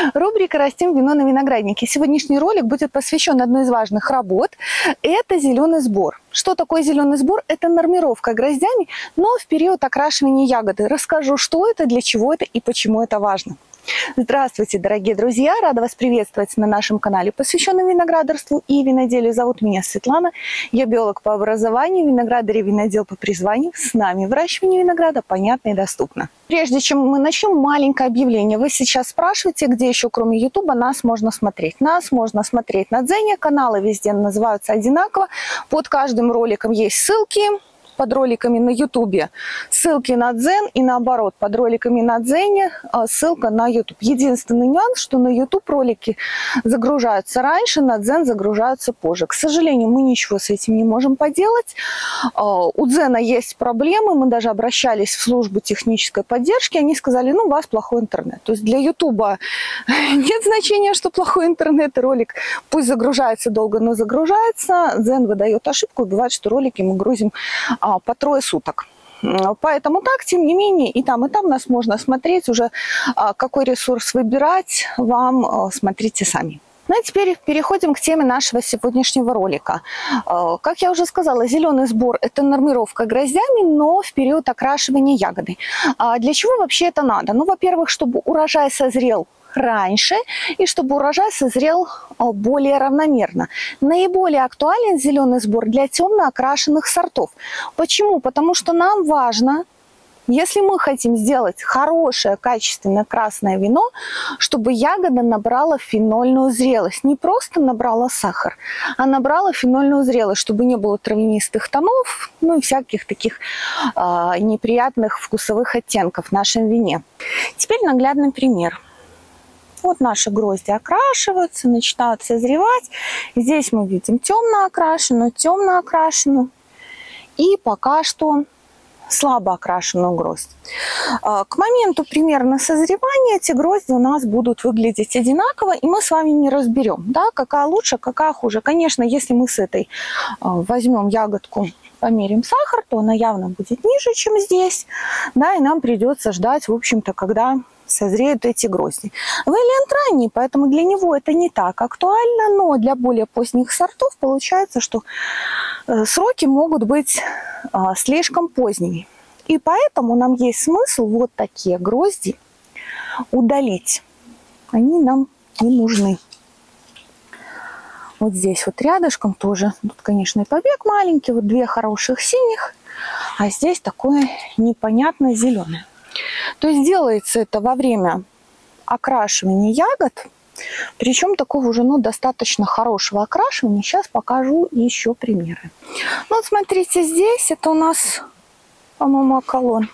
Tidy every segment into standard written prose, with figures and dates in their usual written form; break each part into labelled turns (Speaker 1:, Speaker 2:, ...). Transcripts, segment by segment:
Speaker 1: Рубрика «Растим вино на винограднике». Сегодняшний ролик будет посвящен одной из важных работ. Это зеленый сбор. Что такое зеленый сбор? Это нормировка гроздями, но в период окрашивания ягоды. Расскажу, что это, для чего это и почему это важно. Здравствуйте, дорогие друзья! Рада вас приветствовать на нашем канале, посвященном виноградарству и виноделию. Зовут меня Светлана. Я биолог по образованию, виноградарь и винодел по призванию. С нами выращивание винограда понятно и доступно. Прежде чем мы начнем, маленькое объявление. Вы сейчас спрашиваете, где еще кроме YouTube нас можно смотреть. Нас можно смотреть на Дзене. Каналы везде называются одинаково. Под каждым роликом есть ссылки. Под роликами на YouTube ссылки на Дзен и наоборот, под роликами на Дзене ссылка на YouTube. Единственный нюанс, что на YouTube ролики загружаются раньше, на Дзен загружаются позже. К сожалению, мы ничего с этим не можем поделать. У Дзена есть проблемы, мы даже обращались в службу технической поддержки, они сказали, ну, у вас плохой интернет. То есть для YouTube нет значения, что плохой интернет, и ролик пусть загружается долго, но загружается. Дзен выдает ошибку, и бывает, что ролики мы грузим по 3 суток. Поэтому так, тем не менее, и там нас можно смотреть. Уже какой ресурс выбирать, вам смотрите сами. Ну и теперь переходим к теме нашего сегодняшнего ролика. Как я уже сказала, зеленый сбор – это нормировка гроздями, но в период окрашивания ягоды. Для чего вообще это надо? Ну, во-первых, чтобы урожай созрел раньше и чтобы урожай созрел более равномерно. Наиболее актуален зеленый сбор для темно окрашенных сортов. Почему? Потому что нам важно, если мы хотим сделать хорошее, качественное красное вино, чтобы ягода набрала фенольную зрелость. Не просто набрала сахар, а набрала фенольную зрелость, чтобы не было травянистых тонов, ну и всяких таких неприятных вкусовых оттенков в нашем вине. Теперь наглядный пример. Вот наши грозди окрашиваются, начинают созревать. Здесь мы видим темно окрашенную и пока что слабо окрашенную гроздь. К моменту примерно созревания эти грозди у нас будут выглядеть одинаково, и мы с вами не разберем, да, какая лучше, какая хуже. Конечно, если мы с этой возьмем ягодку, померим сахар, то она явно будет ниже, чем здесь, да, и нам придется ждать, в общем-то, когда созреют эти грозди. Вэлиант ранний, поэтому для него это не так актуально, но для более поздних сортов получается, что сроки могут быть слишком поздними. И поэтому нам есть смысл вот такие грозди удалить. Они нам не нужны. Вот здесь вот рядышком тоже, тут, конечно, и побег маленький, вот 2 хороших синих, а здесь такое непонятное зеленое. То есть делается это во время окрашивания ягод, причем такого уже достаточно хорошего окрашивания. Сейчас покажу еще примеры. Ну, вот смотрите, здесь это у нас, по-моему, Аколон.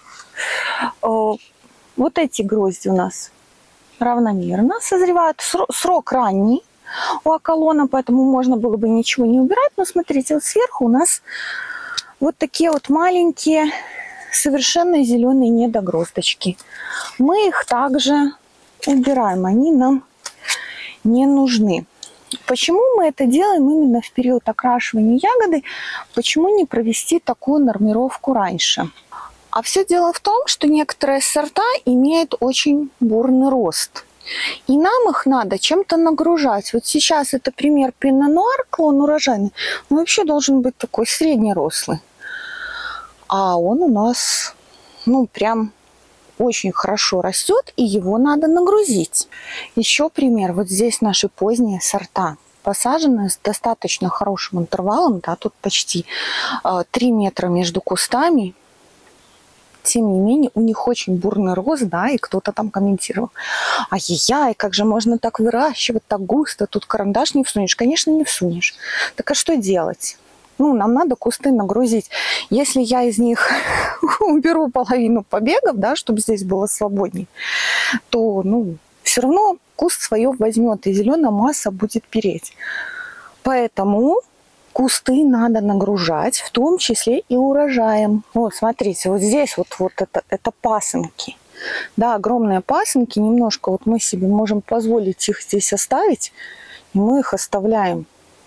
Speaker 1: Вот эти грозди у нас равномерно созревают. Срок ранний у Аколона, поэтому можно было бы ничего не убирать. Но смотрите, вот сверху у нас вот такие вот маленькие совершенно зеленые недогроздочки. Мы их также убираем, они нам не нужны. Почему мы это делаем именно в период окрашивания ягоды? Почему не провести такую нормировку раньше? А все дело в том, что некоторые сорта имеют очень бурный рост. И нам их надо чем-то нагружать. Вот сейчас это пример Пино Нуар, клон урожайный. Он вообще должен быть такой среднерослый. А он у нас, прям очень хорошо растет, и его надо нагрузить. Еще пример. Вот здесь наши поздние сорта, посаженные с достаточно хорошим интервалом, да, тут почти 3 метра между кустами. Тем не менее, у них очень бурный рост, да, и кто-то там комментировал: ай-яй-яй, как же можно так выращивать, так густо, тут карандаш не всунешь. Конечно, не всунешь. Так а что делать? Нам надо кусты нагрузить. Если я из них уберу половину побегов, да, чтобы здесь было свободнее, то, все равно куст свое возьмет, и зеленая масса будет переть. Поэтому кусты надо нагружать, в том числе и урожаем. Вот, смотрите, вот здесь вот это пасынки. Да, огромные пасынки. Немножко вот мы себе можем позволить их здесь оставить, и мы их оставляем.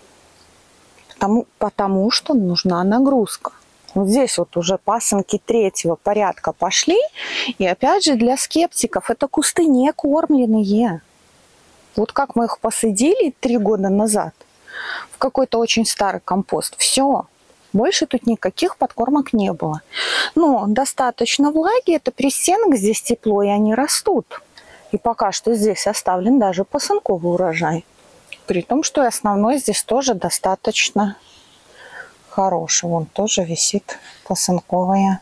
Speaker 1: Потому что нужна нагрузка. Вот здесь вот уже пасынки 3-го порядка пошли. И опять же для скептиков это кусты не кормленные. Вот как мы их посадили 3 года назад в какой-то очень старый компост. Все. Больше тут никаких подкормок не было. Но достаточно влаги, это при стенах, здесь тепло, и они растут. И пока что здесь оставлен даже пасынковый урожай. При том, что и основной здесь тоже достаточно хороший. Вон тоже висит пасынковая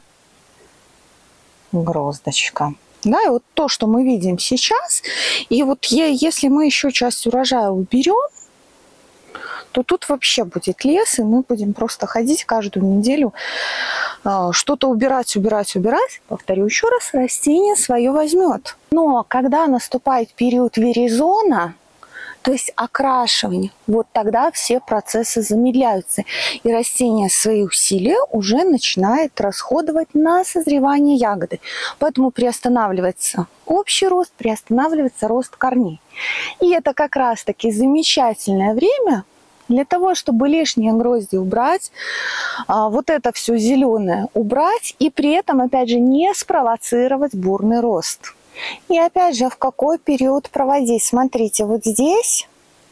Speaker 1: гроздочка. Да, и вот то, что мы видим сейчас, и вот если мы еще часть урожая уберем, то тут вообще будет лес, и мы будем просто ходить каждую неделю, что-то убирать. Повторю еще раз, растение свое возьмет. Но когда наступает период виризона, то есть окрашивание, вот тогда все процессы замедляются. И растение свои усилия уже начинает расходовать на созревание ягоды. Поэтому приостанавливается общий рост, приостанавливается рост корней. И это как раз-таки замечательное время для того, чтобы лишние грозди убрать, вот это все зеленое убрать, и при этом, опять же, не спровоцировать бурный рост. И опять же, в какой период проводить? Смотрите, вот здесь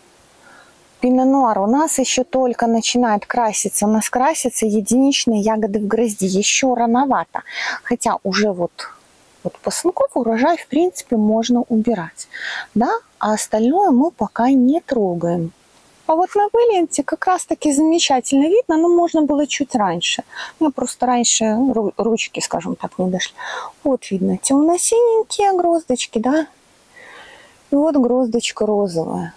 Speaker 1: пино нуар у нас еще только начинает краситься. У нас красятся единичные ягоды в грозди. Еще рановато. Хотя уже вот пасынковый урожай, в принципе, можно убирать. Да? А остальное мы пока не трогаем. А вот на выленте как раз-таки замечательно видно, но можно было чуть раньше. У меня просто раньше ручки, скажем так, не дошли. Вот видно темно-синенькие гроздочки, да? И вот гроздочка розовая.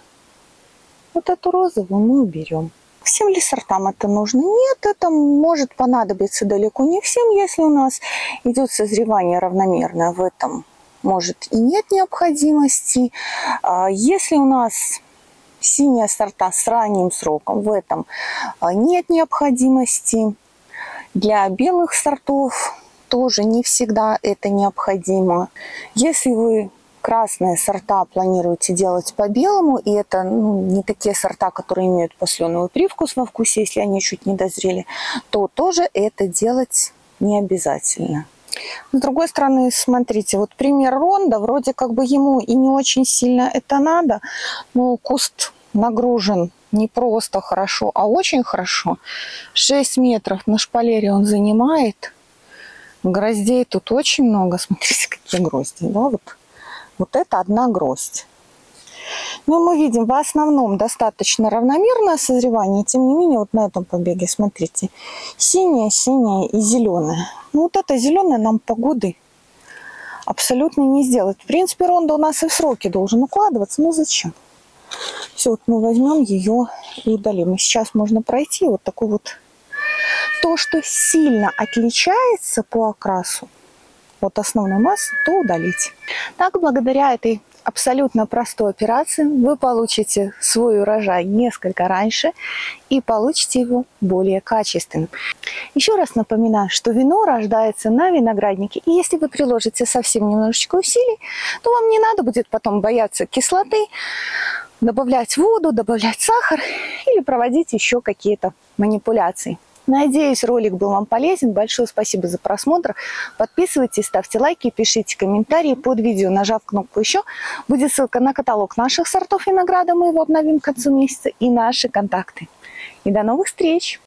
Speaker 1: Вот эту розовую мы уберем. Всем ли сортам это нужно? Нет, это может понадобиться далеко не всем, если у нас идет созревание равномерное. В этом может и нет необходимости. Если у нас синие сорта с ранним сроком, в этом нет необходимости. Для белых сортов тоже не всегда это необходимо. Если вы красные сорта планируете делать по белому, и это не такие сорта, которые имеют посленовый привкус во вкусе, если они чуть не дозрели, то тоже это делать не обязательно. С другой стороны, смотрите, вот пример ронда, вроде как бы ему и не очень сильно это надо, но куст нагружен не просто хорошо, а очень хорошо. 6 метров на шпалере он занимает. Гроздей тут очень много. Смотрите, какие грозди. Да? Вот это одна гроздь. Но мы видим в основном достаточно равномерное созревание. Тем не менее, вот на этом побеге, смотрите, синее, синее и зеленое. Ну, вот это зеленое нам погоды абсолютно не сделать. В принципе, ронда у нас и в сроки должен укладываться. Но зачем? Все, вот мы возьмем ее и удалим. И сейчас можно пройти вот такой вот. То, что сильно отличается по окрасу от основной массы, то удалить. Так, благодаря этой абсолютно простой операции вы получите свой урожай несколько раньше и получите его более качественным. Еще раз напоминаю, что вино рождается на винограднике. И если вы приложите совсем немножечко усилий, то вам не надо будет потом бояться кислоты, добавлять воду, добавлять сахар или проводить еще какие-то манипуляции. Надеюсь, ролик был вам полезен. Большое спасибо за просмотр. Подписывайтесь, ставьте лайки, пишите комментарии под видео. Нажав кнопку «Еще» будет ссылка на каталог наших сортов винограда. Мы его обновим к концу месяца и наши контакты. И до новых встреч!